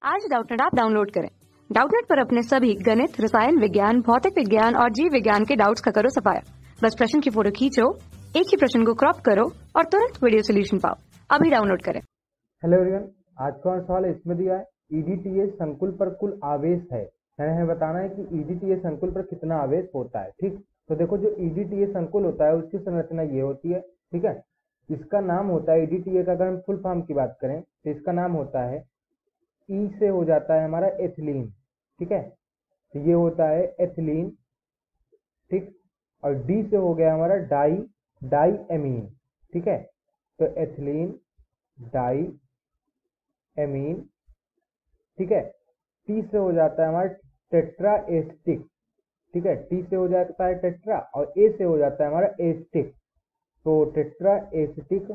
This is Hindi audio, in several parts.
आज डाउटनेट ऐप डाउनलोड करें। डाउटनेट पर अपने सभी गणित, रसायन विज्ञान, भौतिक विज्ञान और जीव विज्ञान के डाउट्स का करो सफाया। बस प्रश्न की फोटो खींचो, एक ही प्रश्न को क्रॉप करो और तुरंत वीडियो सोल्यूशन पाओ। अभी डाउनलोड करें। हेलो एवरीवन, आज का सवाल इसमें दिया है ईडीटीए संकुल पर कुल आवेश है। हमें बताना है कि ईडीटीए संकुल पर कितना आवेश होता है। ठीक, तो देखो जो ईडीटीए संकुल होता है उसकी संरचना ये होती है। ठीक है, इसका नाम होता है ईडीटीए का। अगर हम फुल फॉर्म की बात करें तो इसका नाम होता है ई से हो जाता है हमारा एथिलीन। ठीक है, तो ये होता है एथिलीन। ठीक, और डी से हो गया हमारा डाई एमीन। ठीक है, तो एथिलीन डाई एमीन। ठीक है, टी से हो जाता है हमारा टेट्रा एस्टिक। ठीक है, टी से हो जाता है टेट्रा और ए से हो जाता है हमारा एस्टिक, तो टेट्रा एस्टिक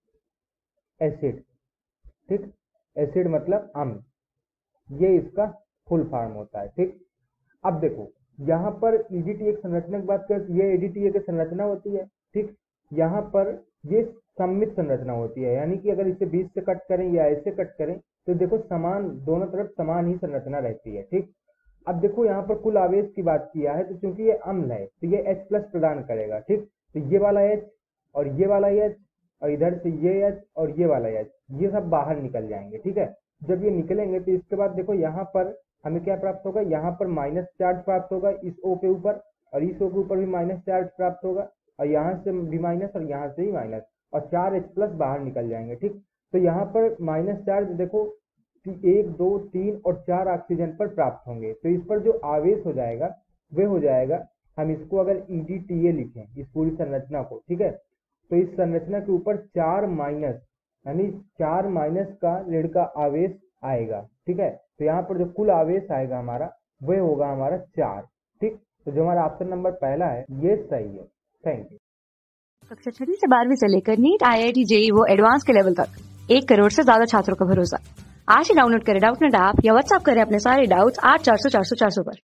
एसिड। ठीक, एसिड मतलब अम्ल, ये इसका फुल फॉर्म होता है। ठीक, अब देखो यहाँ पर ईडीटीए की संरचना की बात करें तो ये ईडीटीए की संरचना होती है। ठीक, यहाँ पर ये सममित संरचना होती है, यानी कि अगर इसे बीच से कट करें या ऐसे कट करें तो देखो समान, दोनों तरफ समान ही संरचना रहती है। ठीक, अब देखो यहाँ पर कुल आवेश की बात किया है तो चूंकि ये अम्ल है तो ये H प्लस प्रदान करेगा। ठीक, तो ये वाला H और ये वाला H और इधर से ये H और ये वाला H, ये सब बाहर निकल जाएंगे। ठीक है, जब ये निकलेंगे तो इसके बाद देखो यहाँ पर हमें क्या प्राप्त होगा, यहाँ पर माइनस चार्ज प्राप्त होगा इस O के ऊपर, और इस O के ऊपर भी माइनस चार्ज प्राप्त होगा, और यहाँ से भी माइनस और यहाँ से भी माइनस, और 4H प्लस बाहर निकल जाएंगे। ठीक, तो यहाँ पर माइनस चार्ज देखो 1 2 3 और 4 ऑक्सीजन पर प्राप्त होंगे, तो इस पर जो आवेश हो जाएगा वह हो जाएगा, हम इसको अगर ईडीटीए लिखें इस पूरी संरचना को, ठीक है, तो इस संरचना के ऊपर 4 माइनस, यानी 4 माइनस का ऋण का आवेश आएगा। ठीक है, तो यहाँ पर जो कुल आवेश आएगा हमारा वह होगा हमारा 4। ठीक, तो जो हमारा ऑप्शन नंबर पहला है ये सही है। Thank you. कक्षा 6 से 12वीं से लेकर नीट, IIT, JEE वो एडवांस के लेवल तक 1 करोड़ से ज्यादा छात्रों का भरोसा। आज ही डाउनलोड करें डाउटनेट ऐप या व्हाट्सएप करें अपने सारे डाउट्स 8400 400 400 पर।